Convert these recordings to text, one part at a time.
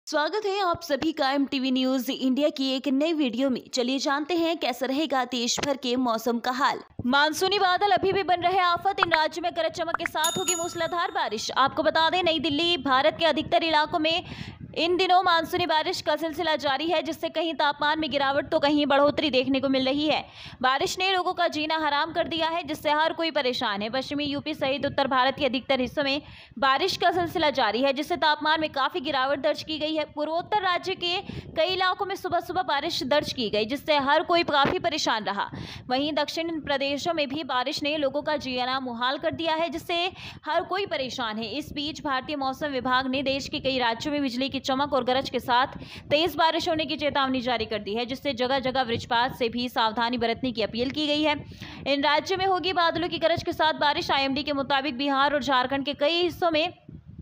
स्वागत है आप सभी का एमटीवी न्यूज इंडिया की एक नई वीडियो में। चलिए जानते हैं कैसा रहेगा देश भर के मौसम का हाल। मानसूनी बादल अभी भी बन रहे आफत। इन राज्यों में गरज चमक के साथ होगी मूसलाधार बारिश। आपको बता दें, नई दिल्ली भारत के अधिकतर इलाकों में इन दिनों मानसूनी बारिश का सिलसिला जारी है, जिससे कहीं तापमान में गिरावट तो कहीं बढ़ोतरी देखने को मिल रही है। बारिश ने लोगों का जीना हराम कर दिया है, जिससे हर कोई परेशान है। पश्चिमी यूपी सहित उत्तर भारत के अधिकतर हिस्सों में बारिश का सिलसिला जारी है, जिससे तापमान में काफी गिरावट दर्ज की गई है। पूर्वोत्तर राज्य के कई इलाकों में सुबह सुबह बारिश दर्ज की गई, जिससे हर कोई काफी परेशान रहा। वहीं दक्षिण प्रदेशों में भी बारिश ने लोगों का जीना मुहाल कर दिया है, जिससे हर कोई परेशान है। इस बीच भारतीय मौसम विभाग ने देश के कई राज्यों में बिजली की चमक और गरज के साथ तेज बारिश होने की चेतावनी जारी कर दी है, जिससे जगह जगह वज्रपात से भी सावधानी बरतने की अपील की गई है। इन राज्यों में होगी बादलों की गरज के साथ बारिश। आईएमडी के मुताबिक बिहार और झारखंड के कई हिस्सों में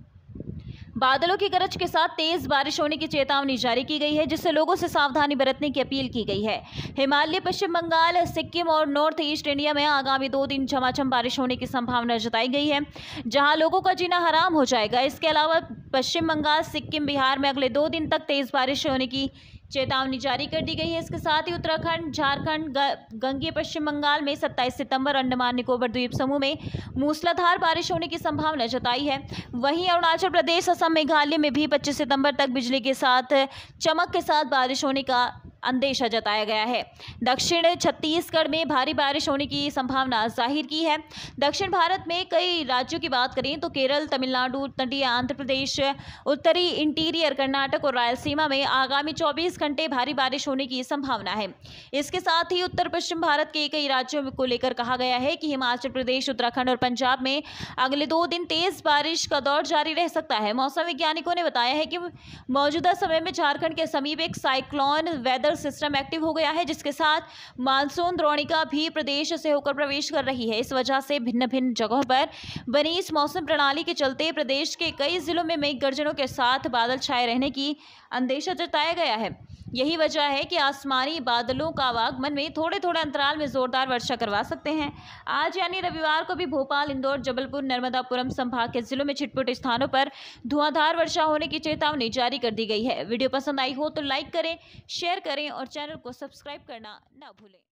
बादलों की गरज के साथ तेज बारिश होने की चेतावनी जारी की गई है, जिससे लोगों से सावधानी बरतने की अपील की गई है। हिमालय, पश्चिम बंगाल, सिक्किम और नॉर्थ ईस्ट इंडिया में आगामी 2 दिन झमाझम बारिश होने की संभावना जताई गई है, जहां लोगों का जीना हराम हो जाएगा। इसके अलावा पश्चिम बंगाल, सिक्किम, बिहार में अगले 2 दिन तक तेज बारिश होने की चेतावनी जारी कर दी गई है। इसके साथ ही उत्तराखंड, झारखंड, गंगे पश्चिम बंगाल में 27 सितंबर अंडमान निकोबार द्वीप समूह में मूसलाधार बारिश होने की संभावना जताई है। वहीं अरुणाचल प्रदेश, असम, मेघालय में भी 25 सितंबर तक बिजली के साथ चमक के साथ बारिश होने का अंदेशा जताया गया है। दक्षिण छत्तीसगढ़ में भारी बारिश होने की संभावना जाहिर की है। दक्षिण भारत में कई राज्यों की बात करें तो केरल, तमिलनाडु, तटीय आंध्र प्रदेश, उत्तरी इंटीरियर कर्नाटक और रायलसीमा में आगामी 24 घंटे भारी बारिश होने की संभावना है। इसके साथ ही उत्तर पश्चिम भारत के कई राज्यों को लेकर कहा गया है कि हिमाचल प्रदेश, उत्तराखंड और पंजाब में अगले 2 दिन तेज बारिश का दौर जारी रह सकता है। मौसम वैज्ञानिकों ने बताया है कि मौजूदा समय में झारखंड के समीप एक साइक्लोन वेदर सिस्टम एक्टिव हो गया है, जिसके साथ मानसून द्रोणिका भी प्रदेश से होकर प्रवेश कर रही है। इस वजह से भिन्न भिन्न जगहों पर बनी इस मौसम प्रणाली के चलते प्रदेश के कई जिलों में मेघ गर्जनों के साथ बादल छाए रहने की अंदेशा जताया गया है। यही वजह है कि आसमानी बादलों का आगमन में थोड़े थोड़े अंतराल में जोरदार वर्षा करवा सकते हैं। आज यानी रविवार को भी भोपाल, इंदौर, जबलपुर, नर्मदापुरम संभाग के जिलों में छिटपुट स्थानों पर धुआंधार वर्षा होने की चेतावनी जारी कर दी गई है। वीडियो पसंद आई हो तो लाइक करें, शेयर करें और चैनल को सब्सक्राइब करना ना भूलें।